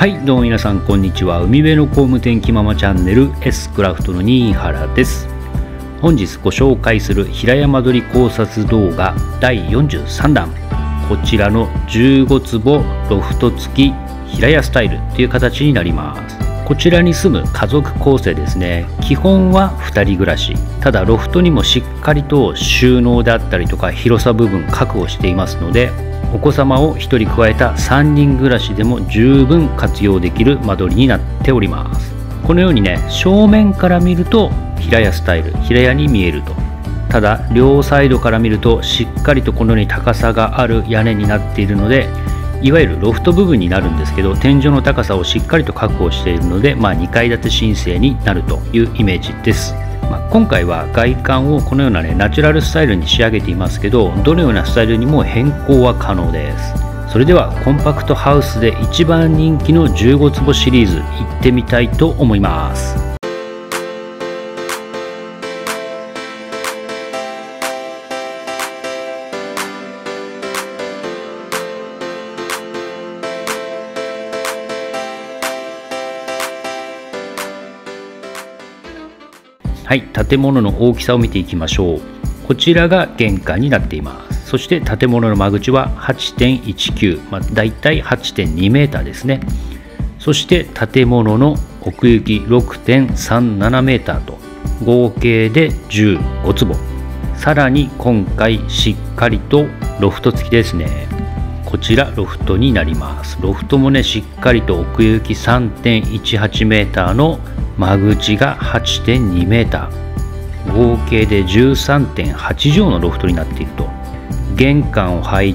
はい、どうも皆さんこんにちは。海辺の工務店気ままチャンネル S クラフトの新原です。本日ご紹介する平屋間取り考察動画第43弾、こちらの15坪ロフト付き平屋スタイルという形になります。こちらに住む家族構成ですね。基本は2人暮らし、ただロフトにもしっかりと収納であったりとか広さ部分確保していますので、お子様を1人加えた3人暮らしでも十分活用できる間取りになっております。このようにね、正面から見ると平屋スタイル、平屋に見えると。ただ両サイドから見るとしっかりとこのように高さがある屋根になっているので、いわゆるロフト部分になるんですけど、天井の高さをしっかりと確保しているので、2階建て申請になるというイメージです。今回は外観をこのようなね、ナチュラルスタイルに仕上げていますけど、どのようなスタイルにも変更は可能です。それではコンパクトハウスで一番人気の15坪シリーズ行ってみたいと思います。はい、建物の大きさを見ていきましょう。こちらが玄関になっています。そして建物の間口は 8.19、だいたい 8.2 メーターですね。そして建物の奥行き 6.37 メーターと合計で15坪。さらに今回しっかりとロフト付きですね。こちらロフトになります。ロフトもね、しっかりと奥行き 3.18 メーターの間口が 8.2 メーター、合計で 13.8 畳のロフトになっていると。玄関を入って、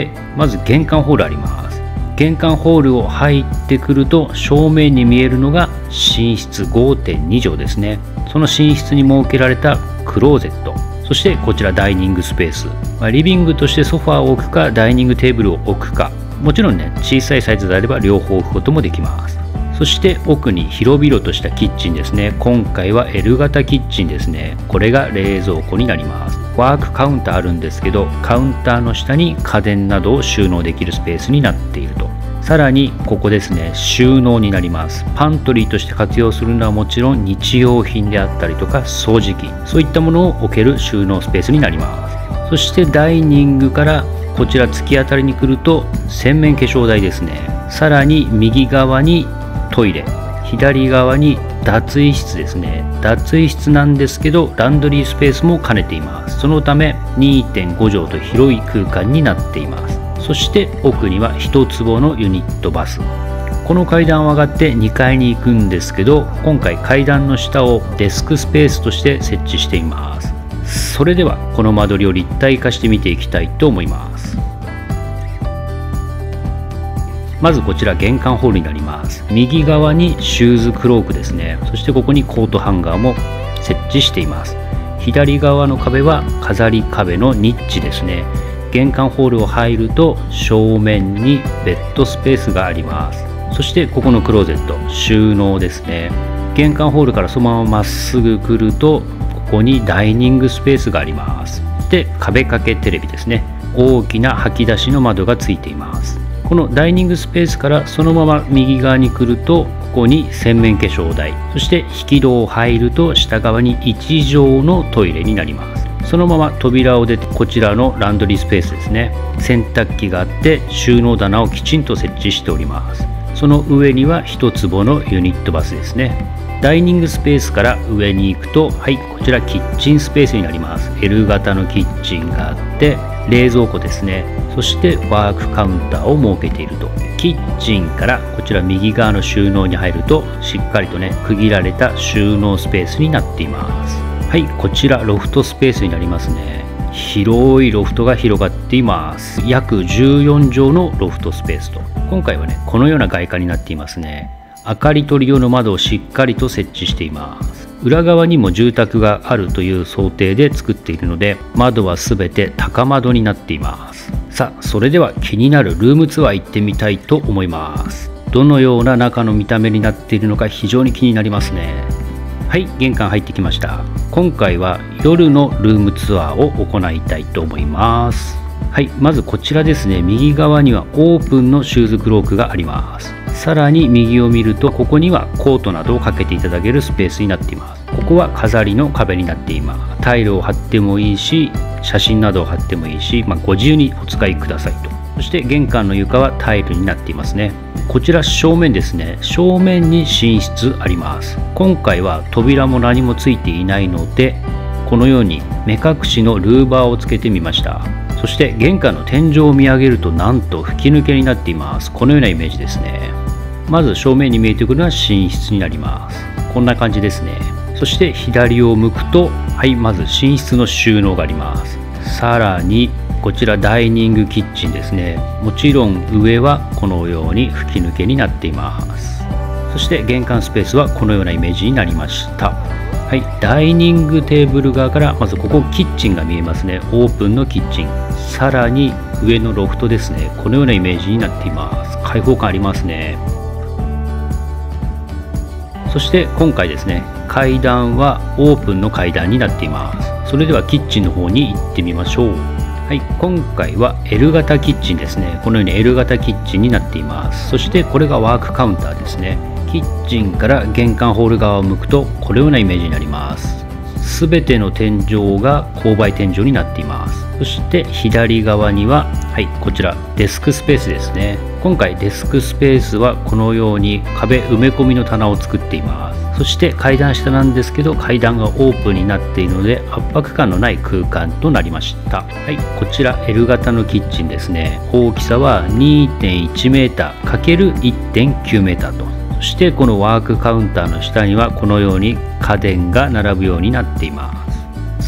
まず玄関ホールあります。玄関ホールを入ってくると正面に見えるのが寝室 5.2 畳ですね。その寝室に設けられたクローゼット、そしてこちらダイニングスペース、リビングとしてソファーを置くかダイニングテーブルを置くか、もちろんね、小さいサイズであれば両方置くこともできます。そして奥に広々としたキッチンですね。今回は L 型キッチンですね。これが冷蔵庫になります。ワークカウンターあるんですけど、カウンターの下に家電などを収納できるスペースになっていると。さらにここですね、収納になります。パントリーとして活用するのはもちろん日用品であったりとか掃除機、そういったものを置ける収納スペースになります。そしてダイニングからこちら突き当たりに来ると洗面化粧台ですね。さらに右側にトイレ、左側に脱衣室ですね。脱衣室なんですけどランドリースペースも兼ねています。そのため 2.5 畳と広い空間になっています。そして奥には1坪のユニットバス。この階段を上がって2階に行くんですけど、今回階段の下をデスクスペースとして設置しています。それではこの間取りを立体化して見ていきたいと思います。まずこちら玄関ホールになります。右側にシューズクロークですね。そしてここにコートハンガーも設置しています。左側の壁は飾り壁のニッチですね。玄関ホールを入ると正面にベッドスペースがあります。そしてここのクローゼット、収納ですね。玄関ホールからそのまままっすぐ来ると、ここにダイニングスペースがあります。で、壁掛けテレビですね。大きな掃き出しの窓がついています。このダイニングスペースからそのまま右側に来ると、ここに洗面化粧台、そして引き戸を入ると下側に1畳のトイレになります。そのまま扉を出てこちらのランドリースペースですね。洗濯機があって収納棚をきちんと設置しております。その上には1坪のユニットバスですね。ダイニングスペースから上に行くと、こちらキッチンスペースになります。L 型のキッチンがあって冷蔵庫ですね。そしてワークカウンターを設けていると。キッチンからこちら右側の収納に入るとしっかりとね、区切られた収納スペースになっています。こちらロフトスペースになりますね。広いロフトが広がっています。約14畳のロフトスペースと。今回はね、このような外観になっていますね。明かり取り用の窓をしっかりと設置しています。裏側にも住宅があるという想定で作っているので、窓はすべて高窓になっています。さあ、それでは気になるルームツアー行ってみたいと思います。どのような中の見た目になっているのか非常に気になりますね。玄関入ってきました。今回は夜のルームツアーを行いたいと思います。まずこちらですね。右側にはオープンのシューズクロークがあります。 さらに右を見ると、ここにはコートなどをかけていただけるスペースになっています。ここは飾りの壁になっています。タイルを貼ってもいいし、写真などを貼ってもいいし、ご自由にお使いくださいと。そして玄関の床はタイルになっていますね。こちら正面ですね。正面に寝室あります。今回は扉も何もついていないので、このように目隠しのルーバーをつけてみました。そして玄関の天井を見上げると、なんと吹き抜けになっています。このようなイメージですね。まず正面に見えてくるのは寝室になります。こんな感じですね。そして左を向くと、まず寝室の収納があります。さらにこちらダイニングキッチンですね。もちろん上はこのように吹き抜けになっています。そして玄関スペースはこのようなイメージになりました。ダイニングテーブル側からまずここキッチンが見えますね。オープンのキッチン。さらに上のロフトですね。このようなイメージになっています。開放感ありますね。そして今回ですね、階段はオープンの階段になっています。それではキッチンの方に行ってみましょう。今回は L 型キッチンですね。このように L 型キッチンになっています。そしてこれがワークカウンターですね。キッチンから玄関ホール側を向くと、このようなイメージになります。すべての天井が勾配天井になっています。そして左側には、こちらデスクスペースですね。今回デスクスペースはこのように壁埋め込みの棚を作っています。そして階段下なんですけど、階段がオープンになっているので圧迫感のない空間となりました。こちら L 型のキッチンですね。大きさは 2.1 メーター ×1.9 メーターと。そしてこのワークカウンターの下にはこのように家電が並ぶようになっています。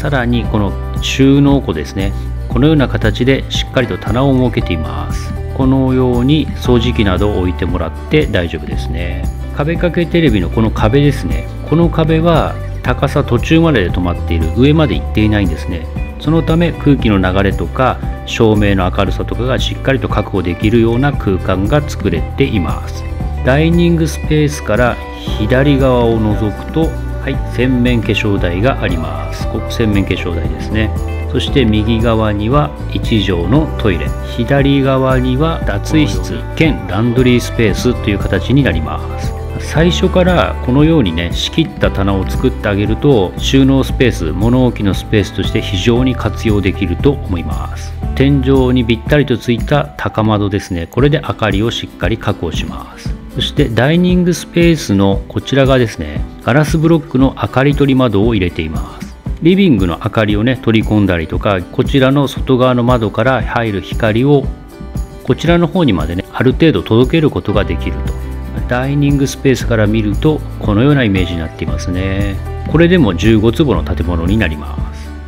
さらにこの収納庫ですね。このような形でしっかりと棚を設けています。このように掃除機などを置いてもらって大丈夫ですね。壁掛けテレビのこの壁ですね。この壁は高さ途中までで止まっている、上まで行っていないんですね。そのため空気の流れとか照明の明るさとかがしっかりと確保できるような空間が作れています。ダイニングスペースから左側を覗くと、洗面化粧台があります。ここ洗面化粧台ですね。そして右側には1畳のトイレ、左側には脱衣室兼ランドリースペースという形になります。最初からこのようにね、仕切った棚を作ってあげると、収納スペース、物置のスペースとして非常に活用できると思います。天井にぴったりとついた高窓ですね。これで明かりをしっかり確保します。そしてダイニングスペースのこちら側ですね、ガラスブロックの明かり取り窓を入れています。リビングの明かりをね、取り込んだりとか、こちらの外側の窓から入る光をこちらの方にまでね、ある程度届けることができると。ダイニングスペースから見るとこのようなイメージになっていますね。これでも15坪の建物になります。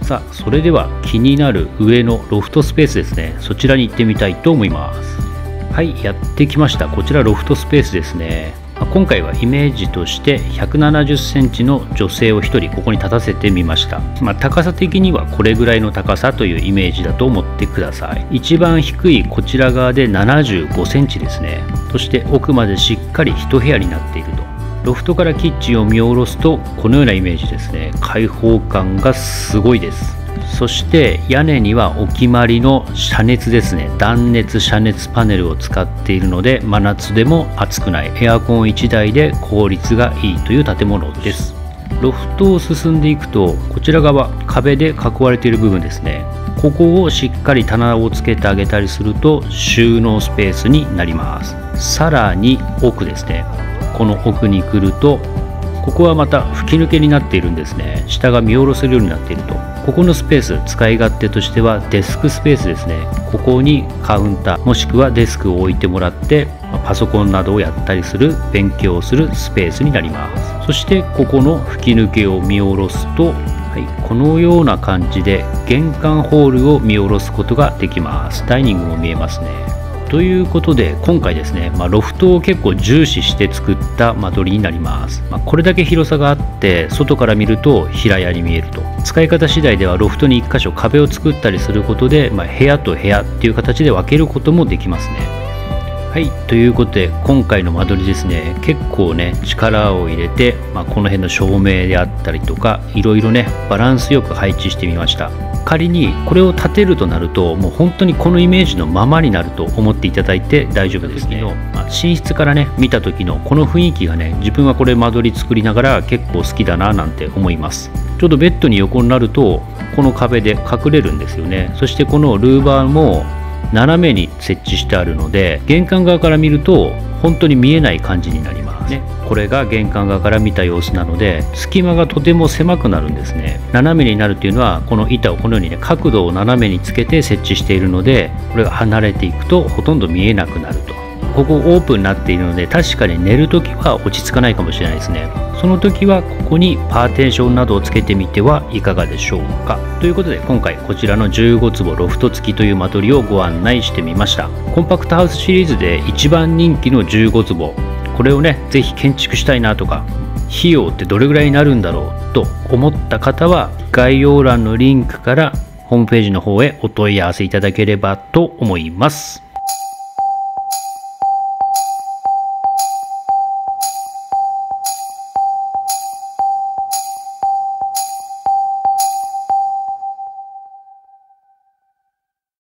さあ、それでは気になる上のロフトスペースですね。そちらに行ってみたいと思います。やってきました。こちらロフトスペースですね。今回はイメージとして170センチの女性を1人ここに立たせてみました。高さ的にはこれぐらいの高さというイメージだと思ってください。一番低いこちら側で75センチですね。そして奥までしっかり1部屋になっていると。ロフトからキッチンを見下ろすとこのようなイメージですね。開放感がすごいです。そして屋根にはお決まりの遮熱ですね。断熱遮熱パネルを使っているので、真夏でも暑くない、エアコン1台で効率がいいという建物です。ロフトを進んでいくと、こちら側壁で囲われている部分ですね。ここをしっかり棚をつけてあげたりすると収納スペースになります。さらに奥ですね。この奥に来ると、ここはまた吹き抜けになっているんですね。下が見下ろせるようになっていると。ここのスペース、使い勝手としてはデスクスペースですね。ここにカウンターもしくはデスクを置いてもらってパソコンなどをやったりする、勉強をするスペースになります。そしてここの吹き抜けを見下ろすと、このような感じで玄関ホールを見下ろすことができます。ダイニングも見えますね。ということで今回ですね、ロフトを結構重視して作った間取りになります。これだけ広さがあって外から見ると平屋に見えると。使い方次第ではロフトに1箇所壁を作ったりすることで、部屋と部屋っていう形で分けることもできますね。 はい、ということで今回の間取りですね、結構ね力を入れて、この辺の照明であったりとかいろいろねバランスよく配置してみました。仮にこれを建てるとなるともう本当にこのイメージのままになると思っていただいて大丈夫ですね。寝室からね見た時のこの雰囲気がね、自分はこれ間取り作りながら結構好きだななんて思います。ちょうどベッドに横になるとこの壁で隠れるんですよね。そしてこのルーバーも斜めに設置してあるので玄関側から見ると本当に見えない感じになりますね。これが玄関側から見た様子なので隙間がとても狭くなるんですね。斜めになるっていうのはこの板をこのようにね角度を斜めにつけて設置しているので、これが離れていくとほとんど見えなくなると。ここオープンになっているので確かに寝るときは落ち着かないかもしれないですね。その時はここにパーテーションなどをつけてみてはいかがでしょうか。ということで今回こちらの15坪ロフト付きという間取りをご案内してみました。コンパクトハウスシリーズで一番人気の15坪、これをねぜひ建築したいなとか費用ってどれぐらいになるんだろうと思った方は概要欄のリンクからホームページの方へお問い合わせいただければと思います。